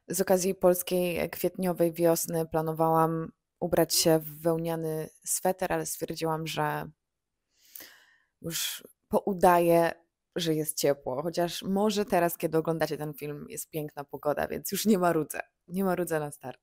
Z okazji polskiej kwietniowej wiosny planowałam ubrać się w wełniany sweter, ale stwierdziłam, że już poudaję, że jest ciepło. Chociaż może teraz, kiedy oglądacie ten film, jest piękna pogoda, więc już nie marudzę. Nie marudzę na start.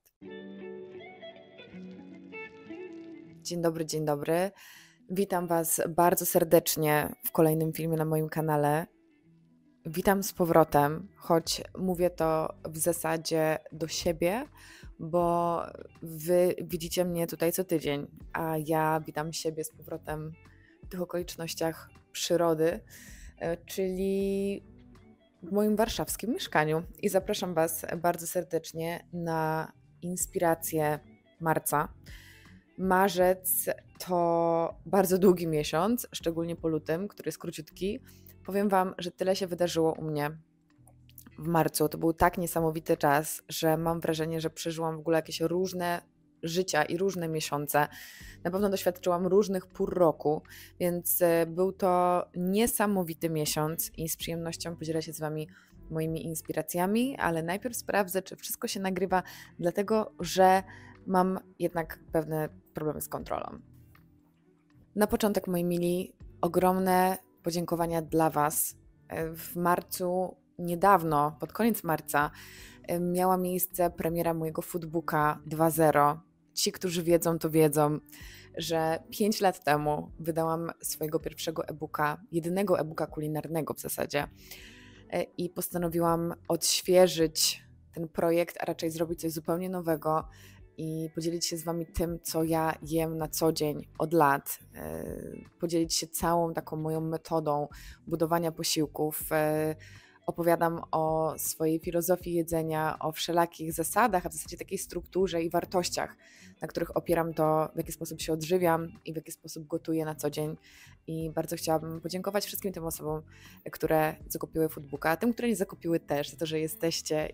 Dzień dobry, dzień dobry. Witam Was bardzo serdecznie w kolejnym filmie na moim kanale. Witam z powrotem, choć mówię to w zasadzie do siebie, bo Wy widzicie mnie tutaj co tydzień, a ja witam siebie z powrotem w tych okolicznościach przyrody, czyli w moim warszawskim mieszkaniu. I zapraszam Was bardzo serdecznie na inspirację marca. Marzec to bardzo długi miesiąc, szczególnie po lutym, który jest króciutki. Powiem Wam, że tyle się wydarzyło u mnie w marcu. To był tak niesamowity czas, że mam wrażenie, że przeżyłam w ogóle jakieś różne życia i różne miesiące. Na pewno doświadczyłam różnych pór roku, więc był to niesamowity miesiąc i z przyjemnością podzielę się z Wami moimi inspiracjami, ale najpierw sprawdzę, czy wszystko się nagrywa, dlatego że mam jednak pewne problemy z kontrolą. Na początek, moi mili, ogromne podziękowania dla Was. W marcu, niedawno, pod koniec marca, miała miejsce premiera mojego foodbooka 2.0. Ci, którzy wiedzą, to wiedzą, że 5 lat temu wydałam swojego pierwszego e-booka, jedynego e-booka kulinarnego w zasadzie, i postanowiłam odświeżyć ten projekt, a raczej zrobić coś zupełnie nowego i podzielić się z Wami tym, co ja jem na co dzień od lat. Podzielić się całą taką moją metodą budowania posiłków. Opowiadam o swojej filozofii jedzenia, o wszelakich zasadach, a w zasadzie takiej strukturze i wartościach, na których opieram to, w jaki sposób się odżywiam i w jaki sposób gotuję na co dzień. I bardzo chciałabym podziękować wszystkim tym osobom, które zakupiły foodbooka, tym, które nie zakupiły też, za to, że jesteście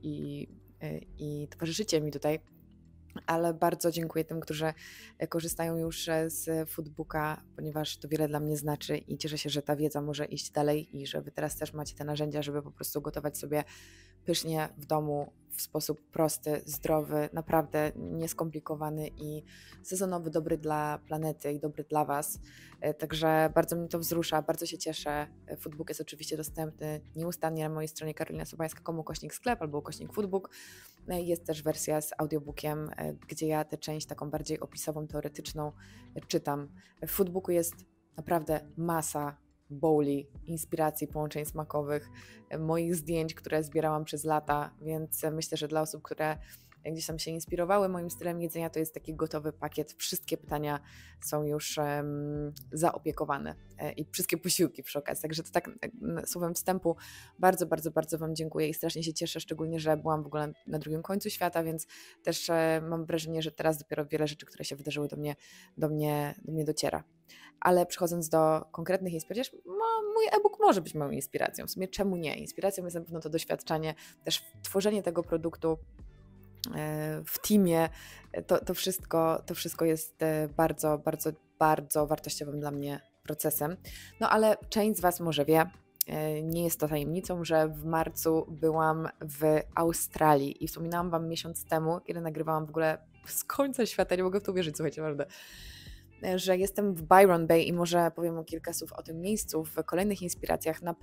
i towarzyszycie mi tutaj. Ale bardzo dziękuję tym, którzy korzystają już z foodbooka, ponieważ to wiele dla mnie znaczy i cieszę się, że ta wiedza może iść dalej i że Wy teraz też macie te narzędzia, żeby po prostu gotować sobie pysznie w domu w sposób prosty, zdrowy, naprawdę nieskomplikowany i sezonowy, dobry dla planety i dobry dla Was. Także bardzo mnie to wzrusza, bardzo się cieszę. Foodbook jest oczywiście dostępny nieustannie na mojej stronie karolinasobańska.com/sklep albo /foodbook. Jest też wersja z audiobookiem, gdzie ja tę część taką bardziej opisową, teoretyczną czytam. W foodbooku jest naprawdę masa bowli, inspiracji, połączeń smakowych, moich zdjęć, które zbierałam przez lata, więc myślę, że dla osób, które gdzieś tam się inspirowały moim stylem jedzenia, to jest taki gotowy pakiet. Wszystkie pytania są już zaopiekowane i wszystkie posiłki przy okazji. Także to tak słowem wstępu bardzo, bardzo, bardzo Wam dziękuję i strasznie się cieszę, szczególnie, że byłam w ogóle na drugim końcu świata, więc też mam wrażenie, że teraz dopiero wiele rzeczy, które się wydarzyły do mnie dociera. Ale przechodząc do konkretnych inspiracji, mój e-book może być moją inspiracją. W sumie czemu nie? Inspiracją jest na pewno to doświadczenie, też tworzenie tego produktu w teamie, to wszystko jest bardzo, bardzo, bardzo wartościowym dla mnie procesem. No ale część z Was może wie, nie jest to tajemnicą, że w marcu byłam w Australii i wspominałam Wam miesiąc temu, kiedy nagrywałam w ogóle z końca świata, nie mogę w to uwierzyć, słuchajcie, naprawdę, że jestem w Byron Bay i może powiem o kilka słów o tym miejscu w kolejnych inspiracjach. Na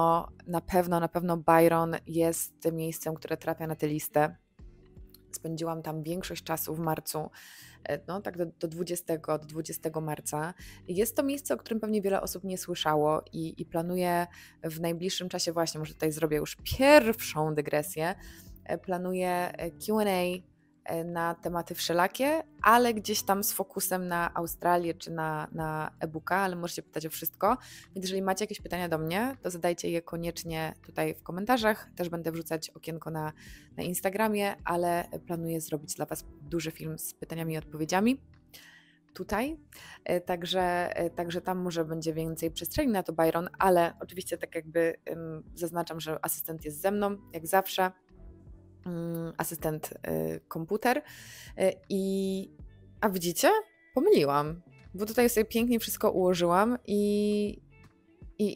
pewno Byron jest miejscem, które trafia na tę listę. Spędziłam tam większość czasu w marcu, no tak do 20 marca. Jest to miejsce, o którym pewnie wiele osób nie słyszało i planuję w najbliższym czasie właśnie, może tutaj zrobię już pierwszą dygresję, planuję Q&A na tematy wszelakie, ale gdzieś tam z fokusem na Australię czy na e-booka, ale możecie pytać o wszystko. Więc jeżeli macie jakieś pytania do mnie, to zadajcie je koniecznie tutaj w komentarzach. Też będę wrzucać okienko na Instagramie, ale planuję zrobić dla Was duży film z pytaniami i odpowiedziami tutaj, także tam może będzie więcej przestrzeni na to Byron, ale oczywiście tak jakby zaznaczam, że asystent jest ze mną, jak zawsze. Asystent komputer a widzicie? Pomyliłam, bo tutaj sobie pięknie wszystko ułożyłam i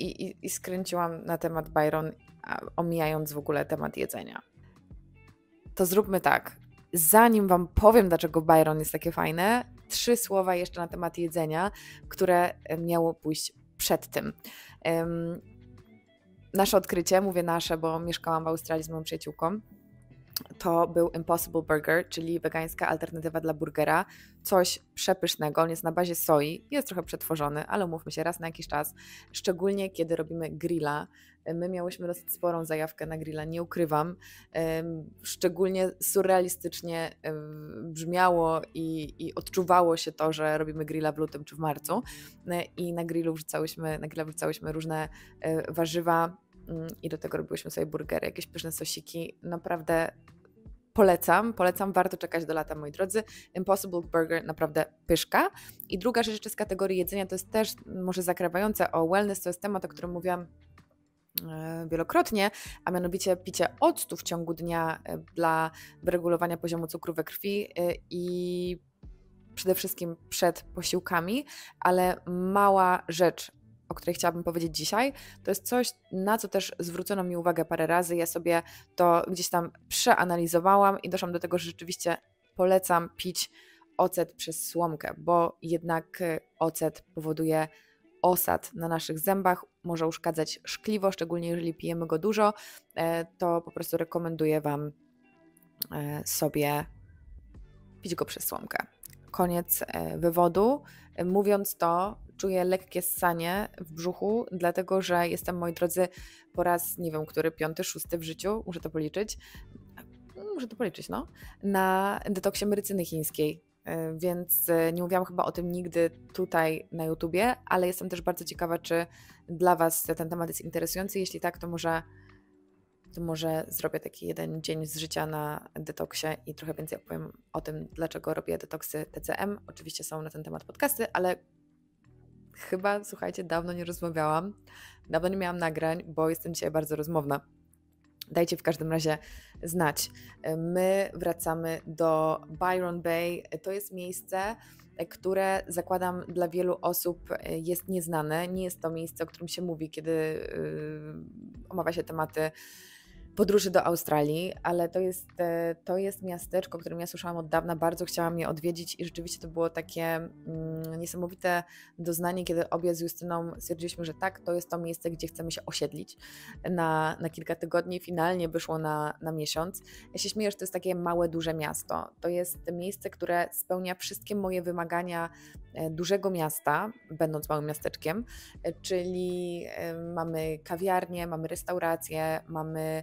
skręciłam na temat Byron, omijając w ogóle temat jedzenia. to zróbmy tak. Zanim Wam powiem, dlaczego Byron jest takie fajne, 3 słowa jeszcze na temat jedzenia, które miało pójść przed tym. Nasze odkrycie, mówię nasze, bo mieszkałam w Australii z moją przyjaciółką, to był Impossible Burger, czyli wegańska alternatywa dla burgera. Coś przepysznego, on jest na bazie soi, jest trochę przetworzony, ale umówmy się, raz na jakiś czas, szczególnie kiedy robimy grilla. My miałyśmy dosyć sporą zajawkę na grilla, nie ukrywam. Szczególnie surrealistycznie brzmiało i odczuwało się to, że robimy grilla w lutym czy w marcu i na grilla wrzucałyśmy różne warzywa, i do tego robiłyśmy sobie burgery, jakieś pyszne sosiki. Naprawdę polecam, warto czekać do lata, moi drodzy. Impossible Burger, naprawdę pyszka. I druga rzecz jeszcze z kategorii jedzenia, to jest też może zakrawające o wellness, to jest temat, o którym mówiłam wielokrotnie, a mianowicie picie octu w ciągu dnia dla wyregulowania poziomu cukru we krwi i przede wszystkim przed posiłkami, ale mała rzecz, o której chciałabym powiedzieć dzisiaj, to jest coś, na co też zwrócono mi uwagę parę razy. Ja sobie to gdzieś tam przeanalizowałam i doszłam do tego, że rzeczywiście polecam pić ocet przez słomkę, bo jednak ocet powoduje osad na naszych zębach, może uszkadzać szkliwo, szczególnie jeżeli pijemy go dużo, to po prostu rekomenduję Wam sobie pić go przez słomkę. Koniec wywodu. Mówiąc to, czuję lekkie ssanie w brzuchu, dlatego że jestem, moi drodzy, po raz, nie wiem, który, 5., 6. w życiu, muszę to policzyć, na detoksie medycyny chińskiej. Więc nie mówiłam chyba o tym nigdy tutaj na YouTubie, ale jestem też bardzo ciekawa, czy dla Was ten temat jest interesujący. Jeśli tak, to może zrobię taki jeden dzień z życia na detoksie i trochę więcej opowiem o tym, dlaczego robię detoksy TCM. Oczywiście są na ten temat podcasty, ale chyba, słuchajcie, dawno nie rozmawiałam, dawno nie miałam nagrań, bo jestem dzisiaj bardzo rozmowna. Dajcie w każdym razie znać. My wracamy do Byron Bay. To jest miejsce, które zakładam dla wielu osób jest nieznane. Nie jest to miejsce, o którym się mówi, kiedy omawia się tematy podróży do Australii, ale to jest miasteczko, o którym ja słyszałam od dawna, bardzo chciałam je odwiedzić i rzeczywiście to było takie niesamowite doznanie, kiedy obie z Justyną stwierdziliśmy, że tak, to jest to miejsce, gdzie chcemy się osiedlić na kilka tygodni, finalnie wyszło na miesiąc. Ja się śmieję, że to jest takie małe, duże miasto. To jest miejsce, które spełnia wszystkie moje wymagania dużego miasta, będąc małym miasteczkiem, czyli mamy kawiarnię, mamy restaurację, mamy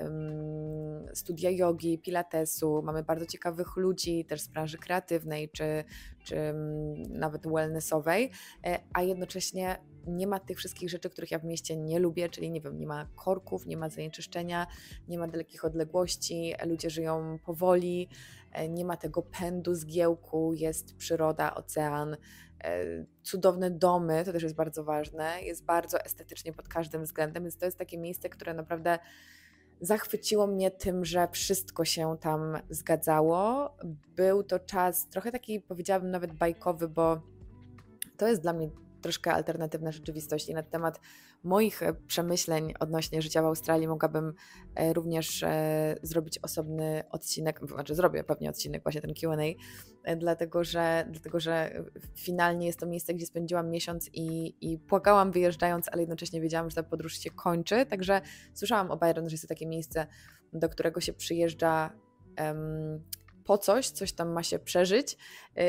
studia jogi, pilatesu, mamy bardzo ciekawych ludzi też z branży kreatywnej czy nawet wellnessowej, a jednocześnie nie ma tych wszystkich rzeczy, których ja w mieście nie lubię, czyli nie wiem, nie ma korków, nie ma zanieczyszczenia, nie ma dalekich odległości, ludzie żyją powoli, nie ma tego pędu, zgiełku, jest przyroda, ocean, cudowne domy, to też jest bardzo ważne, jest bardzo estetycznie pod każdym względem, więc to jest takie miejsce, które naprawdę zachwyciło mnie tym, że wszystko się tam zgadzało. Był to czas trochę taki, powiedziałabym, nawet bajkowy, bo to jest dla mnie troszkę alternatywna rzeczywistość i na temat moich przemyśleń odnośnie życia w Australii mogłabym również zrobić osobny odcinek, znaczy zrobię pewnie odcinek, właśnie ten Q&A, dlatego że finalnie jest to miejsce, gdzie spędziłam miesiąc i płakałam wyjeżdżając, ale jednocześnie wiedziałam, że ta podróż się kończy, także słyszałam o Byron, że jest to takie miejsce, do którego się przyjeżdża po coś tam ma się przeżyć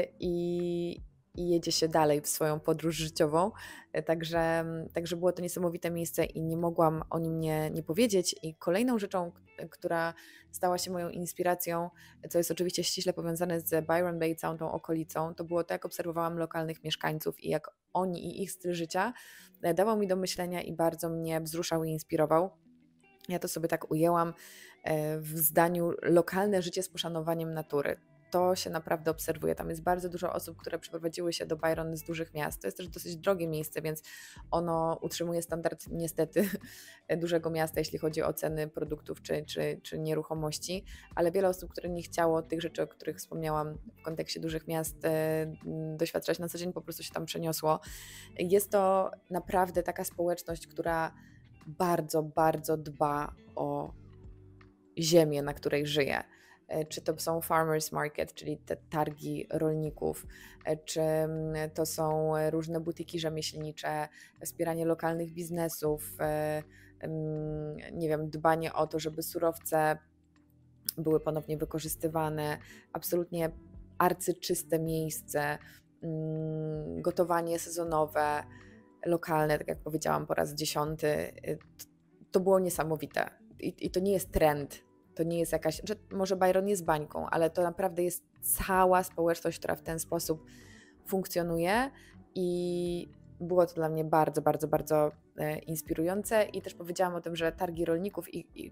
i jedzie się dalej w swoją podróż życiową, także było to niesamowite miejsce i nie mogłam o nim nie powiedzieć. I kolejną rzeczą, która stała się moją inspiracją, co jest oczywiście ściśle powiązane z Byron Bay, całą tą okolicą, to było to, jak obserwowałam lokalnych mieszkańców i jak oni i ich styl życia dawał mi do myślenia i bardzo mnie wzruszał i inspirował. Ja to sobie tak ujęłam w zdaniu: lokalne życie z poszanowaniem natury. To się naprawdę obserwuje. Tam jest bardzo dużo osób, które przeprowadziły się do Byron z dużych miast. To jest też dosyć drogie miejsce, więc ono utrzymuje standard niestety dużego miasta, jeśli chodzi o ceny produktów czy nieruchomości, ale wiele osób, które nie chciało tych rzeczy, o których wspomniałam w kontekście dużych miast, doświadczać na co dzień, po prostu się tam przeniosło. Jest to naprawdę taka społeczność, która bardzo, bardzo dba o ziemię, na której żyje. czy to są farmers market, czyli te targi rolników, czy to są różne butiki rzemieślnicze, wspieranie lokalnych biznesów, nie wiem, dbanie o to, żeby surowce były ponownie wykorzystywane, absolutnie arcyczyste miejsce, gotowanie sezonowe, lokalne, tak jak powiedziałam po raz 10. To było niesamowite. I to nie jest trend, to nie jest jakaś, że może Byron jest bańką, ale to naprawdę jest cała społeczność, która w ten sposób funkcjonuje i było to dla mnie bardzo, bardzo, bardzo inspirujące i też powiedziałam o tym, że targi rolników i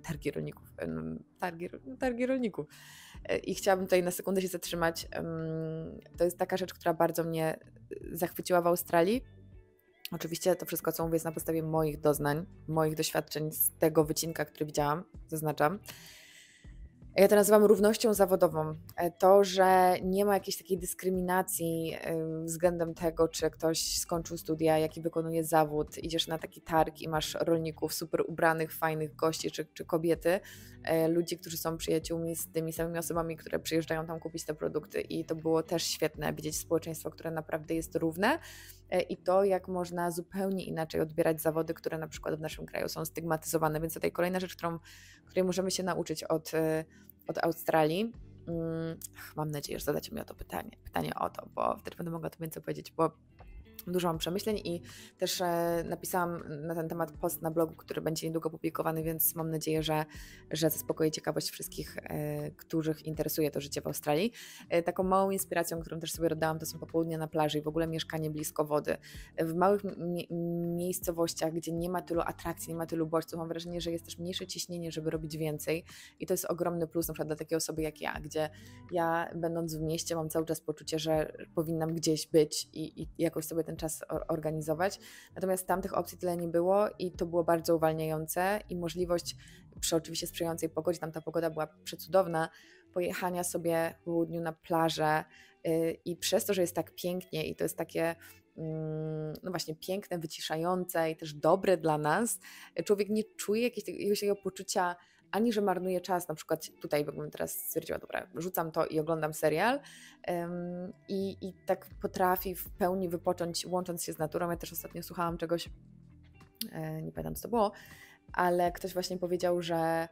targi rolników i chciałabym tutaj na sekundę się zatrzymać. To jest taka rzecz, która bardzo mnie zachwyciła w Australii. Oczywiście to wszystko, co mówię, jest na podstawie moich doznań, moich doświadczeń z tego wycinka, który widziałam, zaznaczam. Ja to nazywam równością zawodową. To, że nie ma jakiejś takiej dyskryminacji względem tego, czy ktoś skończył studia, jaki wykonuje zawód, idziesz na taki targ i masz rolników super ubranych, fajnych gości, czy kobiety, ludzi, którzy są przyjaciółmi z tymi samymi osobami, które przyjeżdżają tam kupić te produkty i to było też świetne, widzieć społeczeństwo, które naprawdę jest równe i to, jak można zupełnie inaczej odbierać zawody, które na przykład w naszym kraju są stygmatyzowane, więc tutaj kolejna rzecz, której możemy się nauczyć od Australii. Mam nadzieję, że zadacie mi o to pytanie o to, bo wtedy będę mogła o tym więcej powiedzieć, bo dużo mam przemyśleń i też napisałam na ten temat post na blogu, który będzie niedługo publikowany, więc mam nadzieję, że zaspokoi ciekawość wszystkich, których interesuje to życie w Australii. Taką małą inspiracją, którą też sobie dodałam, to są popołudnia na plaży i w ogóle mieszkanie blisko wody. W małych miejscowościach, gdzie nie ma tylu atrakcji, nie ma tylu bodźców, mam wrażenie, że jest też mniejsze ciśnienie, żeby robić więcej i to jest ogromny plus na przykład dla takiej osoby jak ja, gdzie ja będąc w mieście mam cały czas poczucie, że powinnam gdzieś być i jakoś sobie ten czas organizować. Natomiast tam tych opcji tyle nie było i to było bardzo uwalniające i możliwość przy oczywiście sprzyjającej pogodzie, tam ta pogoda była przecudowna, pojechania sobie po południu na plażę i przez to, że jest tak pięknie i to jest takie no właśnie piękne, wyciszające i też dobre dla nas, człowiek nie czuje jakiegoś takiego poczucia ani że marnuje czas, na przykład tutaj bym teraz stwierdziła, dobra, rzucam to i oglądam serial i tak potrafi w pełni wypocząć, łącząc się z naturą. Ja też ostatnio słuchałam czegoś, nie pamiętam co to było, ale ktoś właśnie powiedział, że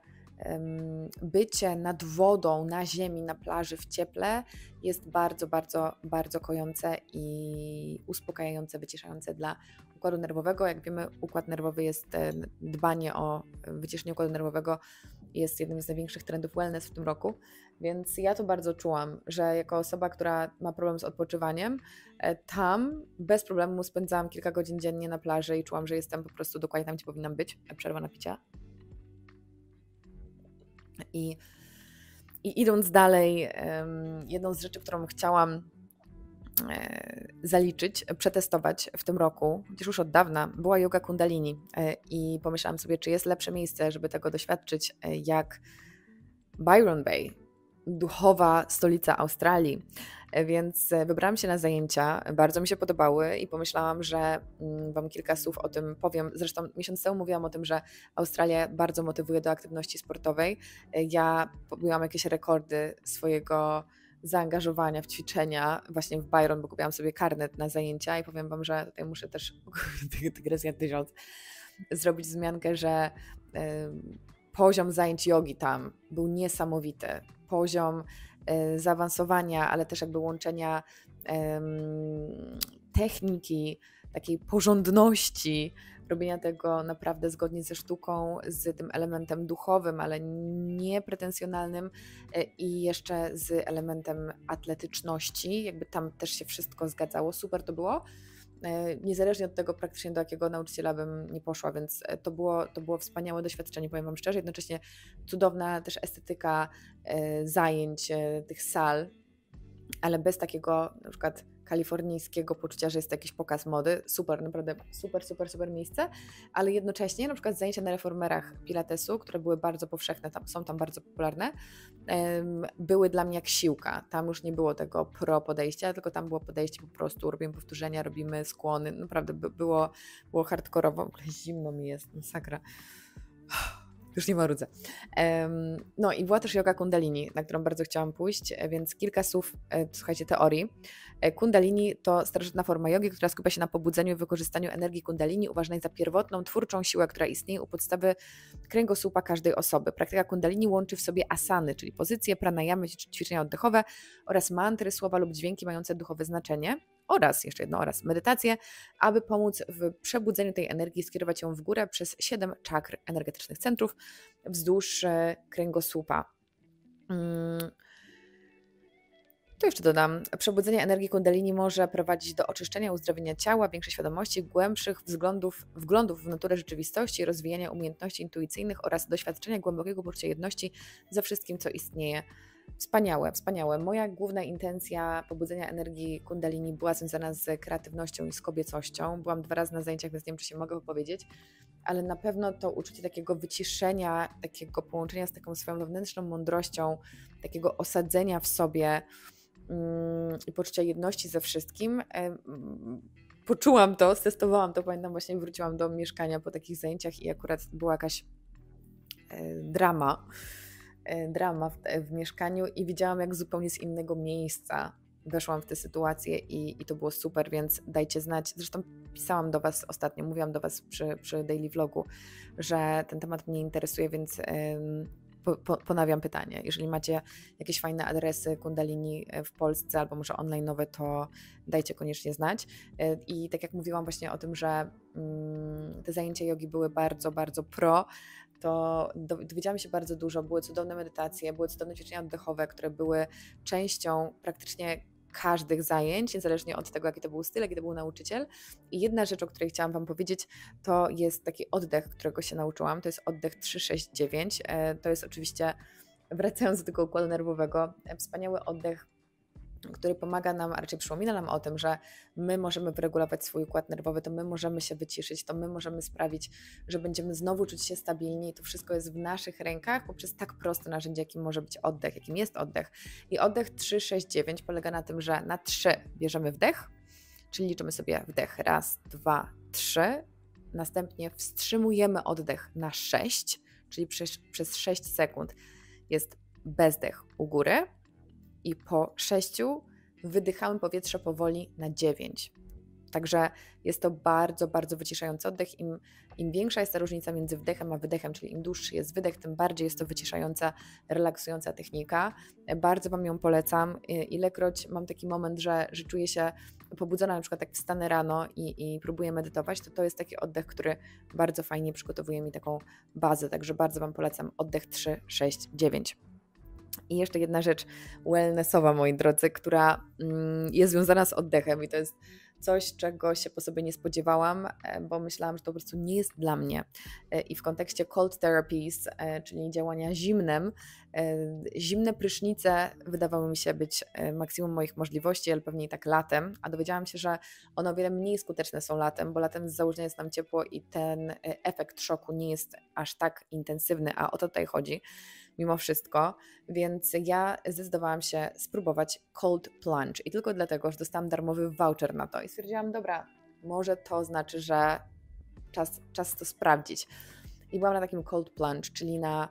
bycie nad wodą, na ziemi, na plaży, w cieple jest bardzo, bardzo, bardzo kojące i uspokajające, wyciszające dla układu nerwowego. Jak wiemy, układ nerwowy jest, dbanie o wyciszenie układu nerwowego jest jednym z największych trendów wellness w tym roku, więc ja to bardzo czułam, że jako osoba, która ma problem z odpoczywaniem, tam bez problemu spędzałam kilka godzin dziennie na plaży i czułam, że jestem po prostu dokładnie tam, gdzie powinnam być. Przerwa na picia. I idąc dalej, jedną z rzeczy, którą chciałam zaliczyć, przetestować w tym roku, chociaż już od dawna, była yoga kundalini i pomyślałam sobie, czy jest lepsze miejsce, żeby tego doświadczyć, jak Byron Bay, duchowa stolica Australii. Więc wybrałam się na zajęcia, bardzo mi się podobały i pomyślałam, że Wam kilka słów o tym powiem. Zresztą miesiąc temu mówiłam o tym, że Australia bardzo motywuje do aktywności sportowej. Ja pobiłam jakieś rekordy swojego zaangażowania w ćwiczenia właśnie w Byron, bo kupiłam sobie karnet na zajęcia i powiem Wam, że tutaj muszę też dygresja 1000 zrobić wzmiankę, że poziom zajęć jogi tam był niesamowity. Poziom zaawansowania, ale też jakby łączenia techniki, takiej porządności, robienia tego naprawdę zgodnie ze sztuką, z tym elementem duchowym, ale nie pretensjonalnym i jeszcze z elementem atletyczności. Jakby tam też się wszystko zgadzało. Super to było. Niezależnie od tego praktycznie do jakiego nauczyciela bym nie poszła, więc to było wspaniałe doświadczenie, powiem Wam szczerze, jednocześnie cudowna też estetyka zajęć, tych sal, ale bez takiego na przykład kalifornijskiego poczucia, że jest to jakiś pokaz mody. Super, naprawdę super miejsce, ale jednocześnie na przykład zajęcia na reformerach pilatesu, które były bardzo powszechne, są tam bardzo popularne, były dla mnie jak siłka. Tam już nie było tego pro podejścia, tylko tam było podejście po prostu, robimy powtórzenia, robimy skłony, naprawdę było hardkorowo, w ogóle zimno mi jest, masakra. Już nie marudzę. No i była też joga kundalini, na którą bardzo chciałam pójść, więc kilka słów, słuchajcie, teorii. Kundalini to starożytna forma jogi, która skupia się na pobudzeniu i wykorzystaniu energii kundalini uważanej za pierwotną, twórczą siłę, która istnieje u podstawy kręgosłupa każdej osoby. Praktyka kundalini łączy w sobie asany, czyli pozycje, pranayamy, ćwiczenia oddechowe oraz mantry, słowa lub dźwięki mające duchowe znaczenie. Oraz, jeszcze jedno oraz, medytację, aby pomóc w przebudzeniu tej energii, skierować ją w górę przez 7 czakr energetycznych centrów wzdłuż kręgosłupa. To jeszcze dodam, przebudzenie energii kundalini może prowadzić do oczyszczenia, uzdrowienia ciała, większej świadomości, głębszych wglądów w naturę rzeczywistości, rozwijania umiejętności intuicyjnych oraz doświadczenia głębokiego poczucia jedności ze wszystkim, co istnieje. Wspaniałe, wspaniałe. Moja główna intencja pobudzenia energii kundalini była związana z kreatywnością i z kobiecością. Byłam 2 razy na zajęciach, więc nie wiem, czy się mogę wypowiedzieć, ale na pewno to uczucie takiego wyciszenia, takiego połączenia z taką swoją wewnętrzną mądrością, takiego osadzenia w sobie i poczucia jedności ze wszystkim. Poczułam to, stestowałam to, pamiętam, właśnie wróciłam do mieszkania po takich zajęciach i akurat była jakaś drama w mieszkaniu i widziałam, jak zupełnie z innego miejsca weszłam w tę sytuację i to było super, więc dajcie znać. Zresztą pisałam do Was ostatnio, mówiłam do Was przy daily vlogu, że ten temat mnie interesuje, więc ponawiam pytanie. Jeżeli macie jakieś fajne adresy kundalini w Polsce albo może online nowe, to dajcie koniecznie znać. I tak jak mówiłam właśnie o tym, że te zajęcia jogi były bardzo, bardzo pro, to dowiedziałam się bardzo dużo. Były cudowne medytacje, były cudowne ćwiczenia oddechowe, które były częścią praktycznie każdych zajęć, niezależnie od tego, jaki to był styl, jaki to był nauczyciel. I jedna rzecz, o której chciałam Wam powiedzieć, to jest taki oddech, którego się nauczyłam. To jest oddech 369. To jest oczywiście, wracając do tego układu nerwowego, wspaniały oddech, który pomaga nam, a raczej przypomina nam o tym, że my możemy wyregulować swój układ nerwowy, to my możemy się wyciszyć, to my możemy sprawić, że będziemy znowu czuć się stabilnie i to wszystko jest w naszych rękach poprzez tak proste narzędzie, jakim może być oddech, jakim jest oddech. I oddech 369 polega na tym, że na 3 bierzemy wdech, czyli liczymy sobie wdech, 1, 2, 3, następnie wstrzymujemy oddech na 6, czyli przez 6 sekund jest bezdech u góry, i po 6 wydychamy powietrze powoli na 9. Także jest to bardzo, bardzo wyciszający oddech. Im większa jest ta różnica między wdechem a wydechem, czyli im dłuższy jest wydech, tym bardziej jest to wyciszająca, relaksująca technika. Bardzo Wam ją polecam. Ilekroć mam taki moment, że czuję się pobudzona, na przykład jak wstanę rano i próbuję medytować, to jest taki oddech, który bardzo fajnie przygotowuje mi taką bazę. Także bardzo Wam polecam oddech 3, 6, 9. I jeszcze jedna rzecz wellnessowa, moi drodzy, która jest związana z oddechem i to jest coś, czego się po sobie nie spodziewałam, bo myślałam, że to po prostu nie jest dla mnie. I w kontekście cold therapies, czyli działania zimnem, zimne prysznice wydawały mi się być maksimum moich możliwości, ale pewnie i tak latem, a dowiedziałam się, że one o wiele mniej skuteczne są latem, bo latem z założenia jest nam ciepło i ten efekt szoku nie jest aż tak intensywny, a o to tutaj chodzi mimo wszystko, więc ja zdecydowałam się spróbować cold plunge i tylko dlatego, że dostałam darmowy voucher na to i stwierdziłam, dobra, może to znaczy, że czas to sprawdzić. I byłam na takim cold plunge, czyli na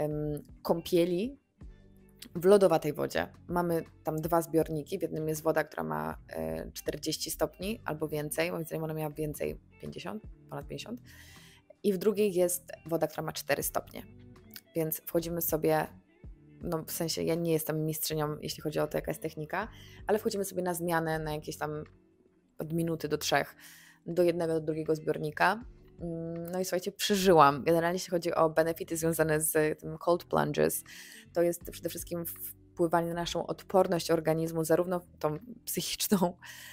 kąpieli w lodowatej wodzie. Mamy tam 2 zbiorniki, w jednym jest woda, która ma 40 stopni albo więcej, moim zdaniem ona miała więcej, 50, ponad 50 i w drugiej jest woda, która ma 4 stopnie. Więc wchodzimy sobie, no w sensie ja nie jestem mistrzynią, jeśli chodzi o to, jaka jest technika, ale wchodzimy sobie na zmianę na jakieś tam od minuty do 3 do jednego, do drugiego zbiornika. No i słuchajcie, przeżyłam. Generalnie jeśli chodzi o benefity związane z tym cold plunges, to jest przede wszystkim wpływanie na naszą odporność organizmu, zarówno tą psychiczną,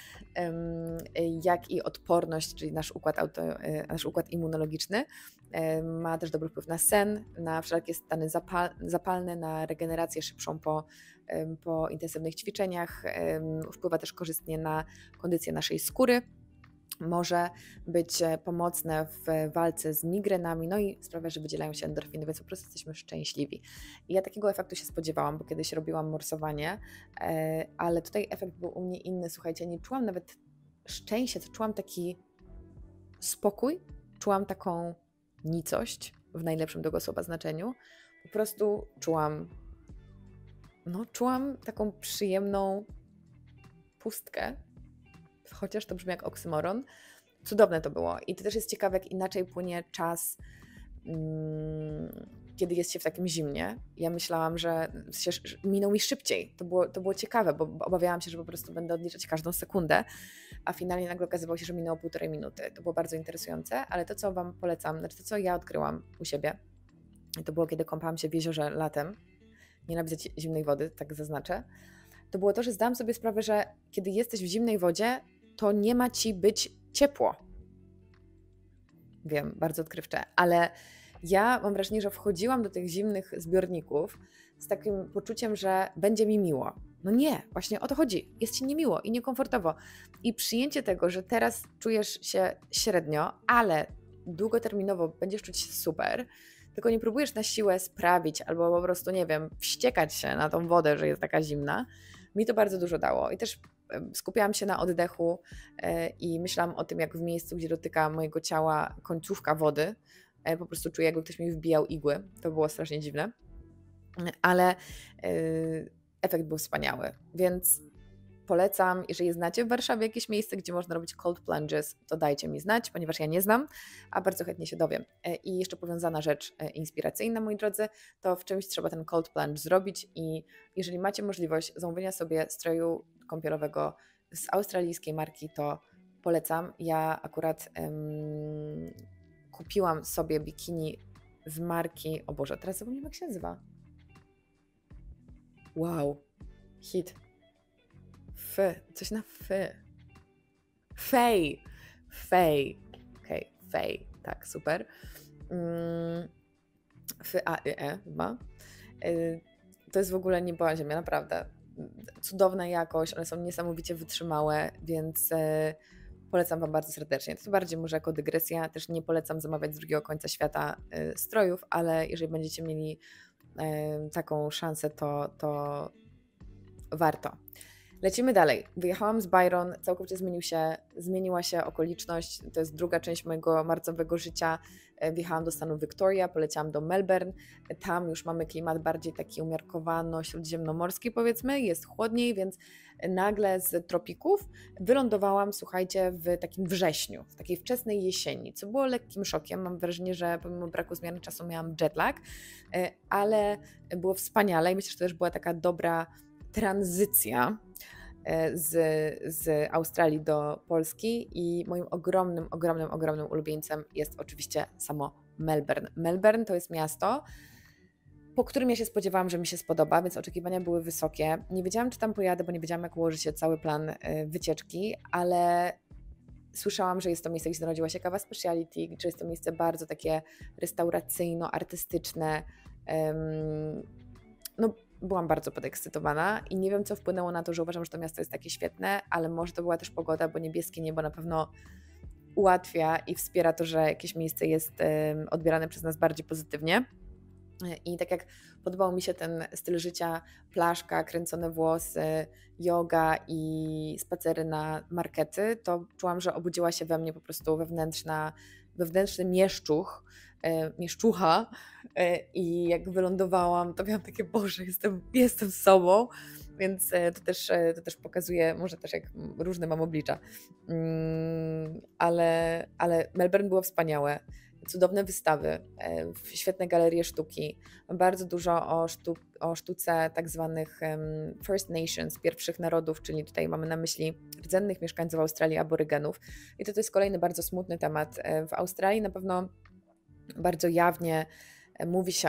jak i odporność, czyli nasz układ immunologiczny. Ma też dobry wpływ na sen, na wszelkie stany zapalne, na regenerację szybszą po intensywnych ćwiczeniach. Wpływa też korzystnie na kondycję naszej skóry. Może być pomocne w walce z migrenami, no i sprawia, że wydzielają się endorfiny, więc po prostu jesteśmy szczęśliwi. I ja takiego efektu się spodziewałam, bo kiedyś robiłam morsowanie, ale tutaj efekt był u mnie inny. Słuchajcie, nie czułam nawet szczęścia, to czułam taki spokój, czułam taką nicość w najlepszym tego słowa znaczeniu. Po prostu czułam taką przyjemną pustkę, chociaż to brzmi jak oksymoron. Cudowne to było. I to też jest ciekawe, jak inaczej płynie czas, kiedy jest się w takim zimnie. Ja myślałam, że minął mi szybciej. To było ciekawe, bo obawiałam się, że po prostu będę odliczać każdą sekundę, a finalnie nagle okazywało się, że minęło 1,5 minuty. To było bardzo interesujące, ale to, co Wam polecam, znaczy to, co ja odkryłam u siebie, to było, kiedy kąpałam się w jeziorze latem, nienawidzę zimnej wody, tak zaznaczę, to było to, że zdałam sobie sprawę, że kiedy jesteś w zimnej wodzie, to nie ma Ci być ciepło. Wiem, bardzo odkrywcze, ale ja mam wrażenie, że wchodziłam do tych zimnych zbiorników z takim poczuciem, że będzie mi miło. No nie, właśnie o to chodzi. Jest Ci niemiło i niekomfortowo. I przyjęcie tego, że teraz czujesz się średnio, ale długoterminowo będziesz czuć się super, tylko nie próbujesz na siłę sprawić albo po prostu, nie wiem, wściekać się na tą wodę, że jest taka zimna, mi to bardzo dużo dało. I też skupiałam się na oddechu i myślałam o tym, jak w miejscu, gdzie dotyka mojego ciała końcówka wody, po prostu czuję, jakby ktoś mi wbijał igły. To było strasznie dziwne, ale efekt był wspaniały, więc polecam, jeżeli znacie w Warszawie jakieś miejsce, gdzie można robić cold plunges, to dajcie mi znać, ponieważ ja nie znam, a bardzo chętnie się dowiem. I jeszcze powiązana rzecz inspiracyjna, moi drodzy, to w czymś trzeba ten cold plunge zrobić i jeżeli macie możliwość zamówienia sobie stroju kąpielowego z australijskiej marki, to polecam. Ja akurat kupiłam sobie bikini z marki, o Boże, teraz zapomniałam, jak się nazywa. Wow, hit. Coś na Fej. Okej, Fej, tak, super. F-A-Y-E chyba. To jest w ogóle nieba ziemia, naprawdę. Cudowna jakość, one są niesamowicie wytrzymałe, więc polecam Wam bardzo serdecznie. To bardziej może jako dygresja, też nie polecam zamawiać z drugiego końca świata strojów, ale jeżeli będziecie mieli taką szansę, to warto. Lecimy dalej. Wyjechałam z Byron, całkowicie zmieniła się okoliczność. To jest druga część mojego marcowego życia. Wjechałam do stanu Victoria, poleciałam do Melbourne. Tam już mamy klimat bardziej taki umiarkowano-śródziemnomorski, powiedzmy. Jest chłodniej, więc nagle z tropików wylądowałam, słuchajcie, w takim wrześniu, w takiej wczesnej jesieni, co było lekkim szokiem. Mam wrażenie, że pomimo braku zmiany czasu miałam jetlag, ale było wspaniale i myślę, że to też była taka dobra tranzycja z Australii do Polski i moim ogromnym ulubieńcem jest oczywiście samo Melbourne. Melbourne to jest miasto, po którym ja się spodziewałam, że mi się spodoba, więc oczekiwania były wysokie. Nie wiedziałam, czy tam pojadę, bo nie wiedziałam, jak ułoży się cały plan wycieczki, ale słyszałam, że jest to miejsce, gdzie narodziła się kawa speciality, że jest to miejsce bardzo takie restauracyjno-artystyczne. Byłam bardzo podekscytowana i nie wiem, co wpłynęło na to, że uważam, że to miasto jest takie świetne, ale może to była też pogoda, bo niebieskie niebo na pewno ułatwia i wspiera to, że jakieś miejsce jest odbierane przez nas bardziej pozytywnie. I tak jak podobał mi się ten styl życia, plaszka, kręcone włosy, yoga i spacery na markety, to czułam, że obudziła się we mnie po prostu wewnętrzny mieszczucha i jak wylądowałam, to miałam takie, Boże, jestem sobą, więc to też pokazuje, może też jak różne mam oblicza, ale Melbourne było wspaniałe. Cudowne wystawy, świetne galerie sztuki, bardzo dużo o sztuce tak zwanych First Nations, pierwszych narodów, czyli tutaj mamy na myśli rdzennych mieszkańców Australii, aborygenów. I to jest kolejny bardzo smutny temat. W Australii na pewno bardzo jawnie mówi się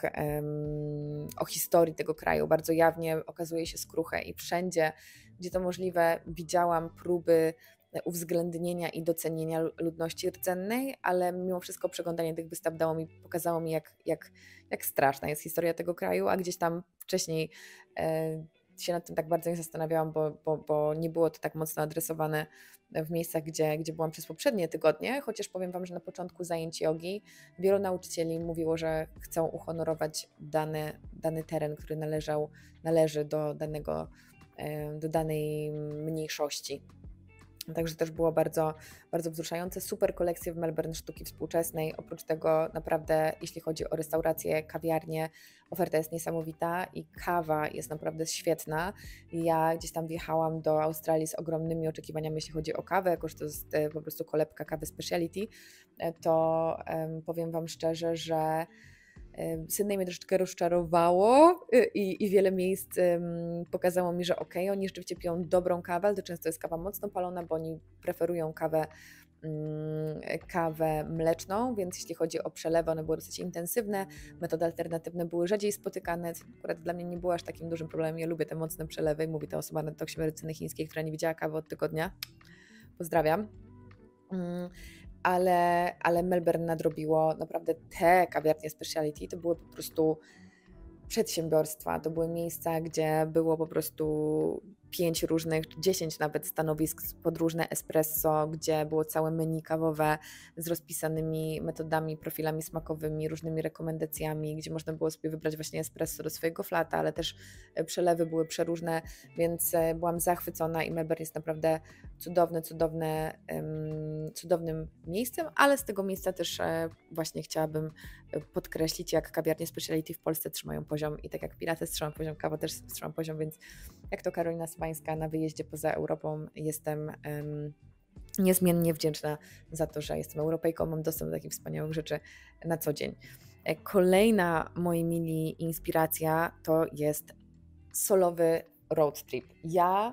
o historii tego kraju, bardzo jawnie okazuje się skruchę i wszędzie, gdzie to możliwe, widziałam próby uwzględnienia i docenienia ludności rdzennej, ale mimo wszystko przeglądanie tych wystaw pokazało mi, jak straszna jest historia tego kraju, a gdzieś tam wcześniej się nad tym tak bardzo nie zastanawiałam, bo nie było to tak mocno adresowane w miejscach, gdzie byłam przez poprzednie tygodnie, chociaż powiem Wam, że na początku zajęć jogi wielu nauczycieli mówiło, że chcą uhonorować dany teren, który należy do danej mniejszości. Także też było bardzo, bardzo wzruszające. Super kolekcje w Melbourne sztuki współczesnej. Oprócz tego naprawdę, jeśli chodzi o restauracje, kawiarnie, oferta jest niesamowita i kawa jest naprawdę świetna. Ja gdzieś tam wjechałam do Australii z ogromnymi oczekiwaniami, jeśli chodzi o kawę, jako że to jest po prostu kolebka kawy speciality, to powiem Wam szczerze, że Sydney mnie troszeczkę rozczarowało i wiele miejsc pokazało mi, że okej, oni rzeczywiście piją dobrą kawę, ale to często jest kawa mocno palona, bo oni preferują kawę mleczną, więc jeśli chodzi o przelewy, one były dosyć intensywne, metody alternatywne były rzadziej spotykane, co akurat dla mnie nie było aż takim dużym problemem. Ja lubię te mocne przelewy i mówi to osoba na detoksie medycyny chińskiej, która nie widziała kawy od tygodnia. Pozdrawiam. Ale Melbourne nadrobiło naprawdę te kawiarnie speciality, to były po prostu przedsiębiorstwa, to były miejsca, gdzie było po prostu 5 różnych, 10 nawet stanowisk pod różne espresso, gdzie było całe menu kawowe z rozpisanymi metodami, profilami smakowymi, różnymi rekomendacjami, gdzie można było sobie wybrać właśnie espresso do swojego flata, ale też przelewy były przeróżne, więc byłam zachwycona i Melbourne jest naprawdę cudownym miejscem, ale z tego miejsca też właśnie chciałabym podkreślić, jak kawiarnie speciality w Polsce trzymają poziom i tak jak Pilates trzyma poziom, kawa też trzyma poziom, więc jak to Karolina Szymańska na wyjeździe poza Europą, jestem niezmiennie wdzięczna za to, że jestem Europejką, mam dostęp do takich wspaniałych rzeczy na co dzień. Kolejna, moi mili, inspiracja to jest solowy road trip. Ja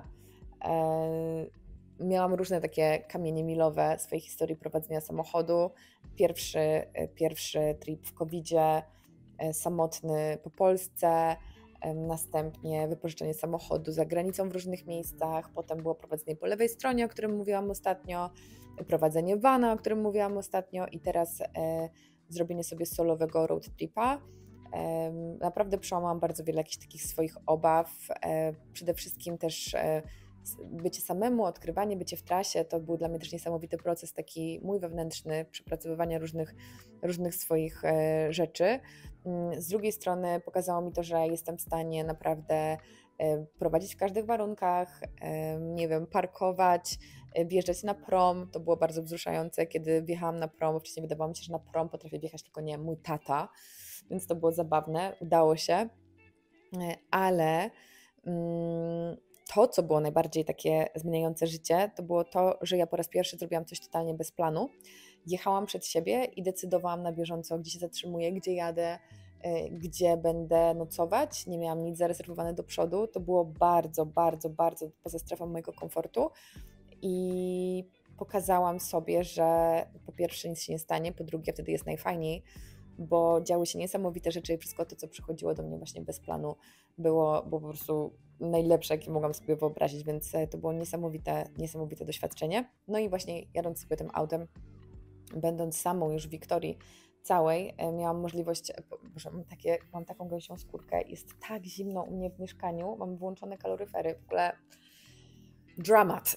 miałam różne takie kamienie milowe swojej historii prowadzenia samochodu. Pierwszy trip w COVID-zie, samotny po Polsce, następnie wypożyczenie samochodu za granicą w różnych miejscach, potem było prowadzenie po lewej stronie, o którym mówiłam ostatnio, prowadzenie vana, o którym mówiłam ostatnio i teraz zrobienie sobie solowego road tripa. Naprawdę przełamałam bardzo wiele jakichś takich swoich obaw, przede wszystkim też bycie samemu, odkrywanie, bycie w trasie, to był dla mnie też niesamowity proces, taki mój wewnętrzny, przepracowywania różnych swoich rzeczy. Z drugiej strony pokazało mi to, że jestem w stanie naprawdę prowadzić w każdych warunkach, nie wiem, parkować, wjeżdżać na prom. To było bardzo wzruszające, kiedy wjechałam na prom, bo wcześniej wydawało mi się, że na prom potrafię wjechać tylko nie mój tata, więc to było zabawne, udało się, ale to, co było najbardziej takie zmieniające życie, to było to, że ja po raz pierwszy zrobiłam coś totalnie bez planu. Jechałam przed siebie i decydowałam na bieżąco, gdzie się zatrzymuję, gdzie jadę, gdzie będę nocować. Nie miałam nic zarezerwowane do przodu. To było bardzo, bardzo, bardzo poza strefą mojego komfortu i pokazałam sobie, że po pierwsze nic się nie stanie, po drugie wtedy jest najfajniej, bo działy się niesamowite rzeczy i wszystko to, co przychodziło do mnie właśnie bez planu, było po prostu najlepsze, jakie mogłam sobie wyobrazić, więc to było niesamowite doświadczenie. No i właśnie jadąc sobie tym autem, będąc samą już w Wiktorii całej, miałam możliwość, boże, mam taką gęsią skórkę, jest tak zimno u mnie w mieszkaniu, mam włączone kaloryfery, w ogóle dramat.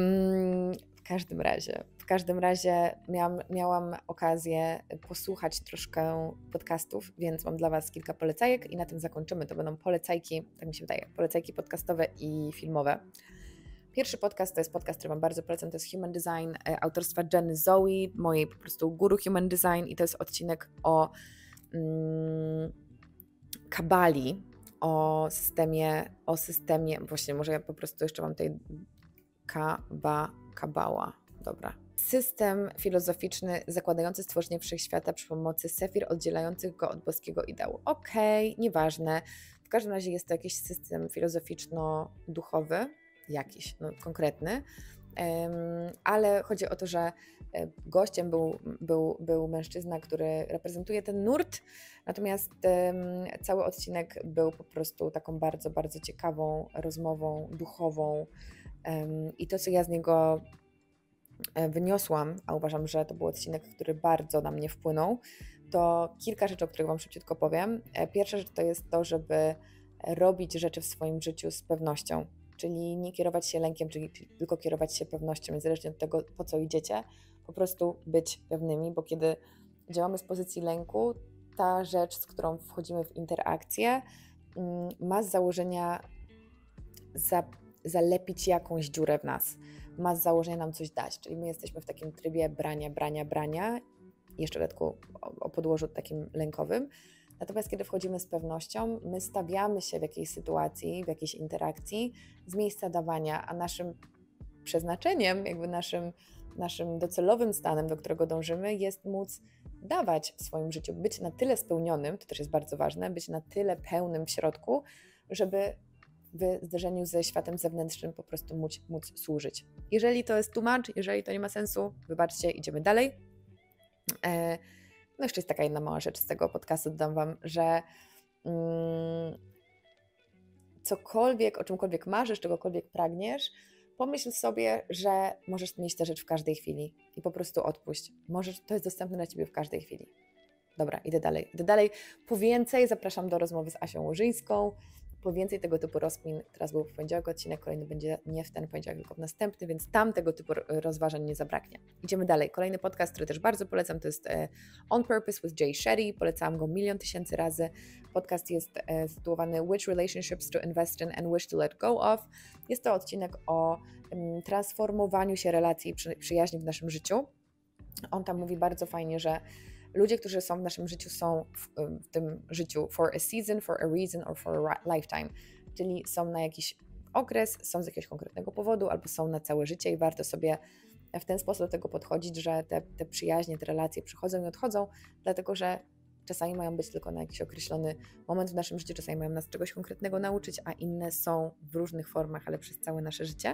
W każdym razie miałam okazję posłuchać troszkę podcastów, więc mam dla Was kilka polecajek i na tym zakończymy. To będą polecajki, tak mi się wydaje, polecajki podcastowe i filmowe. Pierwszy podcast to jest podcast, który Wam bardzo polecam, to jest Human Design autorstwa Jenny Zoe, mojej po prostu guru Human Design i to jest odcinek o kabali, o systemie, właśnie może ja po prostu jeszcze mam tutaj kabała, dobra. System filozoficzny zakładający stworzenie wszechświata przy pomocy sefir oddzielających go od boskiego ideału. Okej, nieważne. W każdym razie jest to jakiś system filozoficzno-duchowy, jakiś, konkretny, ale chodzi o to, że gościem był mężczyzna, który reprezentuje ten nurt, natomiast cały odcinek był po prostu taką bardzo, bardzo ciekawą rozmową duchową i to, co ja z niego wyniosłam, a uważam, że to był odcinek, który bardzo na mnie wpłynął, to kilka rzeczy, o których Wam szybciutko powiem. Pierwsza rzecz to jest to, żeby robić rzeczy w swoim życiu z pewnością, czyli nie kierować się lękiem, czyli tylko kierować się pewnością, niezależnie od tego, po co idziecie, po prostu być pewnymi, bo kiedy działamy z pozycji lęku, ta rzecz, z którą wchodzimy w interakcję, ma z założenia zalepić jakąś dziurę w nas. ma z założenia nam coś dać, czyli my jesteśmy w takim trybie brania, jeszcze w dodatku o podłożu takim lękowym. Natomiast kiedy wchodzimy z pewnością, my stawiamy się w jakiejś sytuacji, w jakiejś interakcji z miejsca dawania, a naszym przeznaczeniem, jakby naszym docelowym stanem, do którego dążymy, jest móc dawać w swoim życiu, być na tyle spełnionym, to też jest bardzo ważne, być na tyle pełnym w środku, żeby w zderzeniu ze światem zewnętrznym po prostu móc służyć. Jeżeli to jest too much, jeżeli to nie ma sensu, wybaczcie, idziemy dalej. No jeszcze jest taka jedna mała rzecz z tego podcastu, dodam Wam, że cokolwiek, o czymkolwiek marzysz, czegokolwiek pragniesz, pomyśl sobie, że możesz mieć tę rzecz w każdej chwili i po prostu odpuść. To jest dostępne dla Ciebie w każdej chwili. Dobra, idę dalej. Po więcej zapraszam do rozmowy z Asią Łożyńską, po więcej tego typu rozkmin. Teraz był w poniedziałek odcinek, kolejny będzie nie w ten poniedziałek, tylko w następny, więc tam tego typu rozważań nie zabraknie. Idziemy dalej. Kolejny podcast, który też bardzo polecam, to jest On Purpose with Jay Shetty. Polecałam go 1 000 000 razy. Podcast jest tytułowany Which Relationships to Invest in and Which to Let Go of. Jest to odcinek o transformowaniu się relacji i przyjaźni w naszym życiu. On tam mówi bardzo fajnie, że ludzie, którzy są w naszym życiu, są w tym życiu for a season, for a reason or for a lifetime, czyli są na jakiś okres, są z jakiegoś konkretnego powodu albo są na całe życie i warto sobie w ten sposób do tego podchodzić, że te przyjaźnie, te relacje przychodzą i odchodzą, dlatego że czasami mają być tylko na jakiś określony moment w naszym życiu, czasami mają nas czegoś konkretnego nauczyć, a inne są w różnych formach, ale przez całe nasze życie.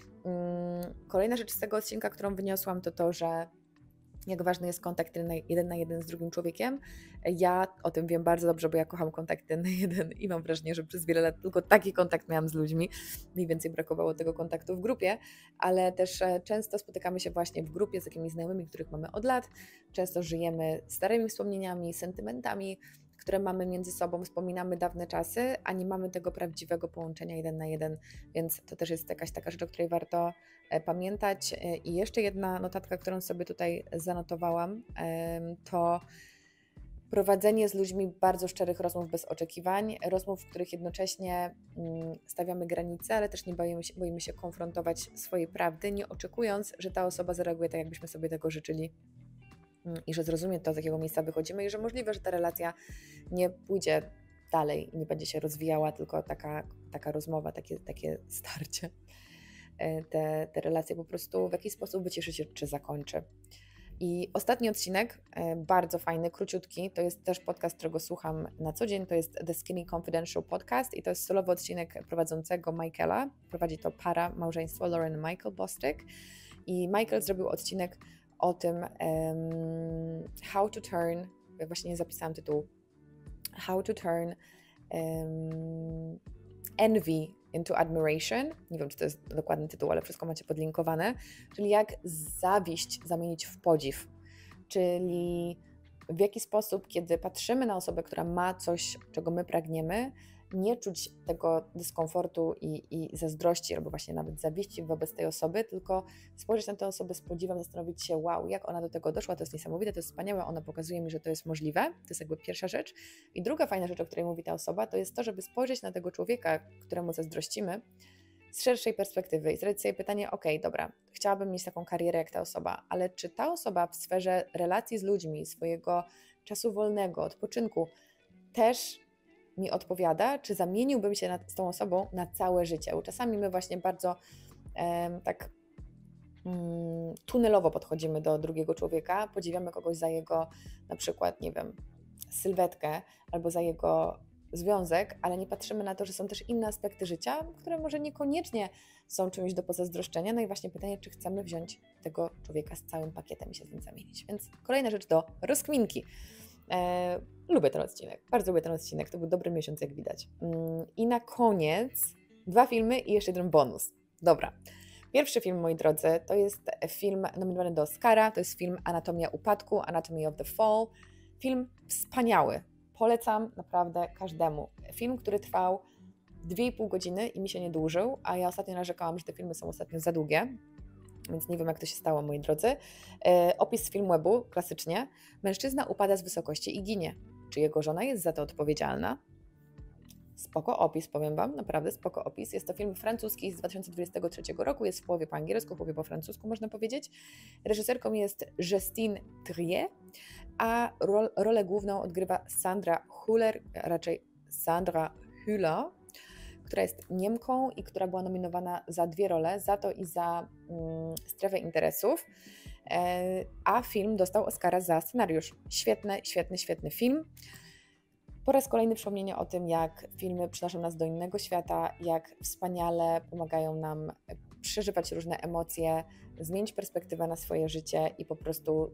Kolejna rzecz z tego odcinka, którą wyniosłam, to to, że jak ważny jest kontakt jeden na jeden z drugim człowiekiem. Ja o tym wiem bardzo dobrze, bo ja kocham kontakt jeden na jeden i mam wrażenie, że przez wiele lat tylko taki kontakt miałam z ludźmi. Mniej więcej brakowało tego kontaktu w grupie, ale też często spotykamy się właśnie w grupie z jakimiś znajomymi, których mamy od lat. Często żyjemy starymi wspomnieniami, sentymentami, które mamy między sobą, wspominamy dawne czasy, a nie mamy tego prawdziwego połączenia jeden na jeden, więc to też jest jakaś taka rzecz, o której warto pamiętać. I jeszcze jedna notatka, którą sobie tutaj zanotowałam, to prowadzenie z ludźmi bardzo szczerych rozmów bez oczekiwań, rozmów, w których jednocześnie stawiamy granice, ale też nie boimy się konfrontować swojej prawdy, nie oczekując, że ta osoba zareaguje tak, jakbyśmy sobie tego życzyli i że zrozumie to, z jakiego miejsca wychodzimy i że możliwe, że ta relacja nie pójdzie dalej i nie będzie się rozwijała, tylko taka rozmowa, takie starcie. Te relacje po prostu w jakiś sposób wycieszy się, czy zakończy. I ostatni odcinek, bardzo fajny, króciutki, to jest też podcast, którego słucham na co dzień, to jest The Skinny Confidential Podcast i to jest solowy odcinek prowadzącego Michaela, prowadzi to para, małżeństwo Lauren i Michael Bostic i Michael zrobił odcinek o tym how to turn, ja właśnie nie zapisałam tytułu, how to turn envy into admiration, nie wiem, czy to jest dokładny tytuł, ale wszystko macie podlinkowane, czyli jak zawiść zamienić w podziw, czyli w jaki sposób, kiedy patrzymy na osobę, która ma coś, czego my pragniemy, nie czuć tego dyskomfortu i zazdrości, albo właśnie nawet zawiści wobec tej osoby, tylko spojrzeć na tę osobę z podziwem, zastanowić się, wow, jak ona do tego doszła, to jest niesamowite, to jest wspaniałe, ona pokazuje mi, że to jest możliwe, to jest jakby pierwsza rzecz. I druga fajna rzecz, o której mówi ta osoba, to jest to, żeby spojrzeć na tego człowieka, któremu zazdrościmy, z szerszej perspektywy i zadać sobie pytanie, okej, dobra, chciałabym mieć taką karierę jak ta osoba, ale czy ta osoba w sferze relacji z ludźmi, swojego czasu wolnego, odpoczynku też mi odpowiada, czy zamieniłbym się z tą osobą na całe życie. Bo czasami my właśnie bardzo tunelowo podchodzimy do drugiego człowieka, podziwiamy kogoś za jego na przykład, nie wiem, sylwetkę albo za jego związek, ale nie patrzymy na to, że są też inne aspekty życia, które może niekoniecznie są czymś do pozazdroszczenia. No i właśnie pytanie, czy chcemy wziąć tego człowieka z całym pakietem i się z nim zamienić. Więc kolejna rzecz do rozkminki. Lubię ten odcinek, bardzo lubię ten odcinek, to był dobry miesiąc, jak widać. I na koniec 2 filmy i jeszcze jeden bonus. Dobra, pierwszy film, moi drodzy, to jest film nominowany do Oscara, to jest film Anatomia Upadku, Anatomy of the Fall. Film wspaniały, polecam naprawdę każdemu. Film, który trwał 2,5 godziny i mi się nie dłużył, a ja ostatnio narzekałam, że te filmy są ostatnio za długie. Więc nie wiem, jak to się stało, moi drodzy. Opis z Filmwebu, klasycznie. Mężczyzna upada z wysokości i ginie. Czy jego żona jest za to odpowiedzialna? spoko opis, powiem Wam, naprawdę spoko opis. Jest to film francuski z 2023 roku, jest w połowie po angielsku, w połowie po francusku, można powiedzieć. Reżyserką jest Justine Triet, a rolę główną odgrywa Sandra Hüller, raczej Sandra Hüller, która jest Niemką i która była nominowana za 2 role, za to i za Strefę interesów, a film dostał Oscara za scenariusz. Świetny film. Po raz kolejny przypomnienie o tym, jak filmy przynoszą nas do innego świata, jak wspaniale pomagają nam przeżywać różne emocje, zmienić perspektywę na swoje życie i po prostu,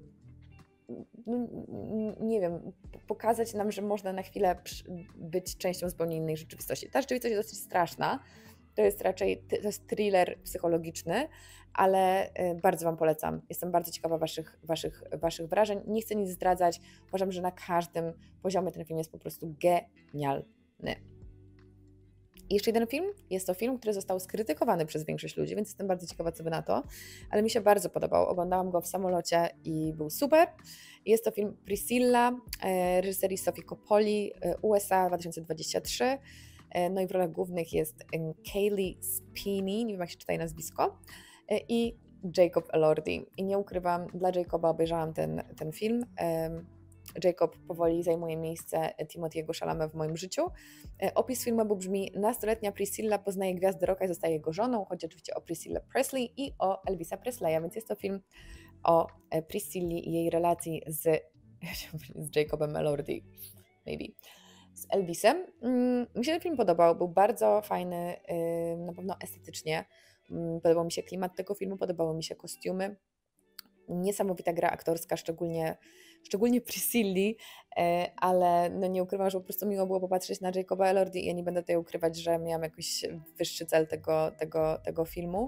nie wiem, pokazać nam, że można na chwilę być częścią zupełnie innej rzeczywistości. Ta rzeczywistość jest dosyć straszna, to jest thriller psychologiczny, ale bardzo Wam polecam. Jestem bardzo ciekawa Waszych wrażeń. Nie chcę nic zdradzać. Uważam, że na każdym poziomie ten film jest po prostu genialny. I jeszcze jeden film. Jest to film, który został skrytykowany przez większość ludzi, więc jestem bardzo ciekawa, co Wy na to. Ale mi się bardzo podobał. Oglądałam go w samolocie i był super. Jest to film Priscilla, reżyserii Sofii Coppoli, USA 2023. No i w rolach głównych jest Kaylee Spinney, nie wiem jak się czyta jej nazwisko, i Jacob Elordi. I nie ukrywam, dla Jacoba obejrzałam ten film. Jacob powoli zajmuje miejsce Timothy'ego Chalamet w moim życiu. Opis filmu brzmi: nastoletnia Priscilla poznaje gwiazdę rocka i zostaje jego żoną. Chodzi oczywiście o Priscilla Presley i o Elvisa Presleya, więc jest to film o Priscilli i jej relacji z Jacobem Elordi, maybe, z Elvisem. Mi się ten film podobał, był bardzo fajny, na pewno estetycznie. Podobał mi się klimat tego filmu, podobały mi się kostiumy. Niesamowita gra aktorska, szczególnie Priscilli, ale no nie ukrywam, że po prostu miło było popatrzeć na Jacoba Elordi i ja nie będę tutaj ukrywać, że miałam jakiś wyższy cel tego filmu.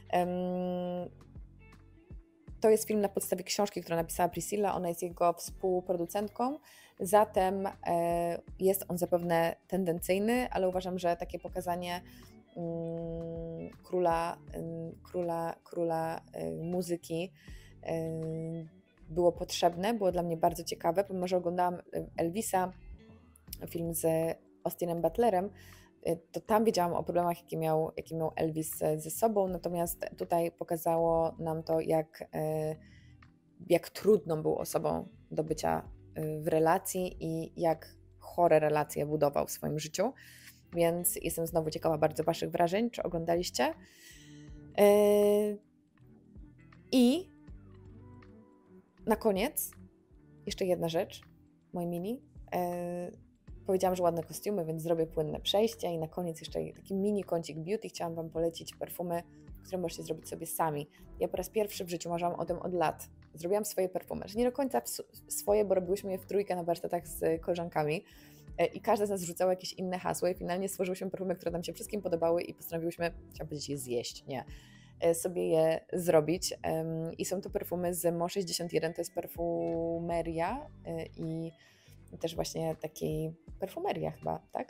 To jest film na podstawie książki, którą napisała Priscilla, ona jest jego współproducentką, zatem jest on zapewne tendencyjny, ale uważam, że takie pokazanie króla muzyki było potrzebne, było dla mnie bardzo ciekawe, pomimo że oglądałam Elvisa, film z Austinem Butlerem, to tam wiedziałam o problemach, jakie miał Elvis ze sobą, natomiast tutaj pokazało nam to, jak trudną był osobą do bycia w relacji i jak chore relacje budował w swoim życiu, więc jestem znowu ciekawa bardzo Waszych wrażeń, czy oglądaliście. I na koniec jeszcze jedna rzecz, moi mili. Powiedziałam, że ładne kostiumy, więc zrobię płynne przejście i na koniec jeszcze taki mini kącik beauty. Chciałam Wam polecić perfumy, które możecie zrobić sobie sami. Ja po raz pierwszy w życiu marzyłam o tym od lat. Zrobiłam swoje perfumy, że nie do końca swoje, bo robiłyśmy je w trójkę na warsztatach z koleżankami i każda z nas rzucała jakieś inne hasło i finalnie stworzyłyśmy perfumy, które nam się wszystkim podobały i postanowiłyśmy, chciałam powiedzieć, je zjeść, nie, sobie je zrobić. I są to perfumy z Mo 61, to jest perfumeria i też właśnie takiej perfumeria chyba, tak?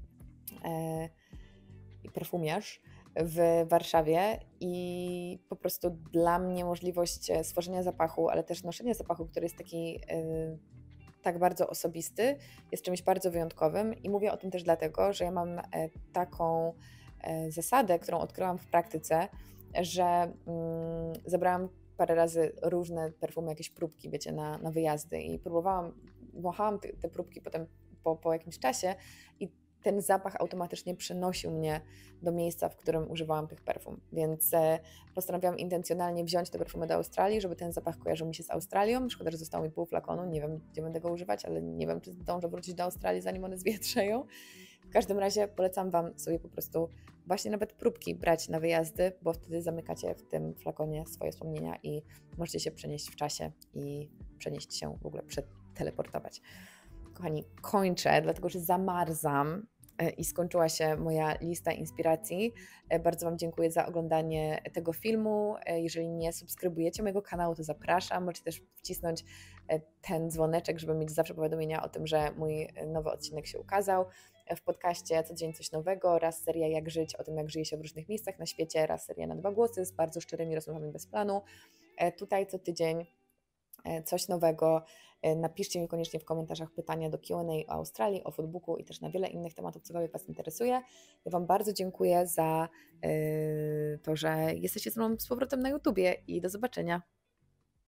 I perfumiarz w Warszawie i po prostu dla mnie możliwość stworzenia zapachu, ale też noszenia zapachu, który jest taki tak bardzo osobisty, jest czymś bardzo wyjątkowym i mówię o tym też dlatego, że ja mam taką zasadę, którą odkryłam w praktyce, że zebrałam parę razy różne perfumy, jakieś próbki, wiecie, na wyjazdy i wąchałam te próbki potem po jakimś czasie i ten zapach automatycznie przenosił mnie do miejsca, w którym używałam tych perfum, więc postanowiłam intencjonalnie wziąć te perfumy do Australii, żeby ten zapach kojarzył mi się z Australią. Szkoda, że zostało mi pół flakonu, nie wiem, gdzie będę go używać, ale nie wiem, czy zdążę wrócić do Australii, zanim one zwietrzeją. W każdym razie polecam Wam sobie po prostu właśnie nawet próbki brać na wyjazdy, bo wtedy zamykacie w tym flakonie swoje wspomnienia i możecie się przenieść w czasie i przenieść się w ogóle, przeteleportować. Kochani, kończę, dlatego że zamarzam i skończyła się moja lista inspiracji. Bardzo Wam dziękuję za oglądanie tego filmu. Jeżeli nie subskrybujecie mojego kanału, to zapraszam. Możecie też wcisnąć ten dzwoneczek, żeby mieć zawsze powiadomienia o tym, że mój nowy odcinek się ukazał. W podcaście Co dzień coś nowego, raz seria Jak żyć, o tym jak żyje się w różnych miejscach na świecie, raz seria na 2 głosy z bardzo szczerymi rozmowami bez planu. Tutaj co tydzień coś nowego. Napiszcie mi koniecznie w komentarzach pytania do Q&A o Australii, o foodbooku i też na wiele innych tematów, cokolwiek Was interesuje. Ja Wam bardzo dziękuję za to, że jesteście ze mną z powrotem na YouTubie i do zobaczenia.